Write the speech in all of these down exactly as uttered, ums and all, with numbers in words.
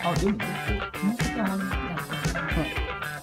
あ、でも結構、つま先上がるみたいな。はい。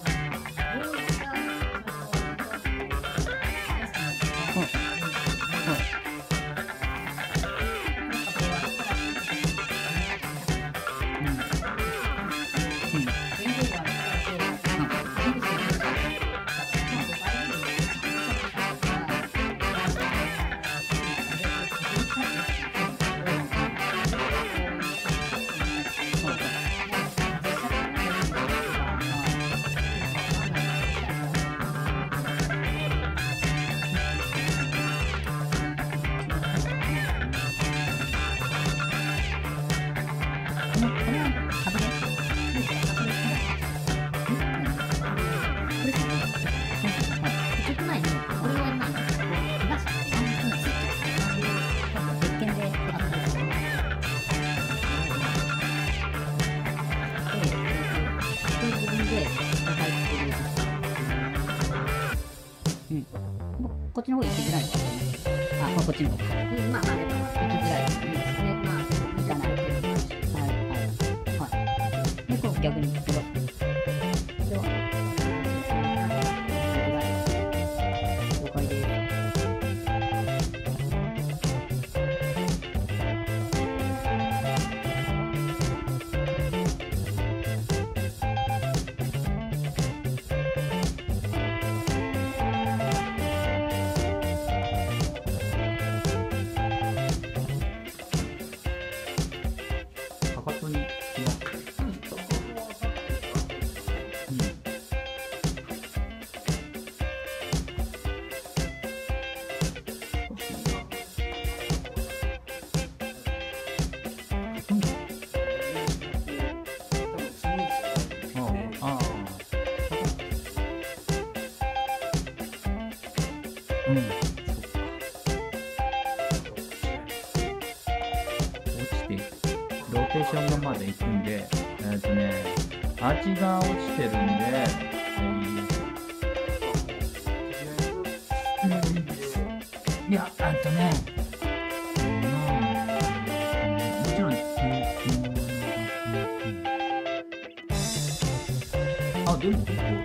こっちの方行きづらいですね。あ、まあ、こっちの方。うん、まあまあ、行きづらいですね。まあ、行かない。はい、はい。はい。で、こう逆に行くよ。では、了解です。かかとにつきます。うん。ああ。うん。落ちて、ローテーションまで行くんで、えっとね、アーチが落ちてるんで、えー、うん、いや、あとね、もちろん、あ、でも結構。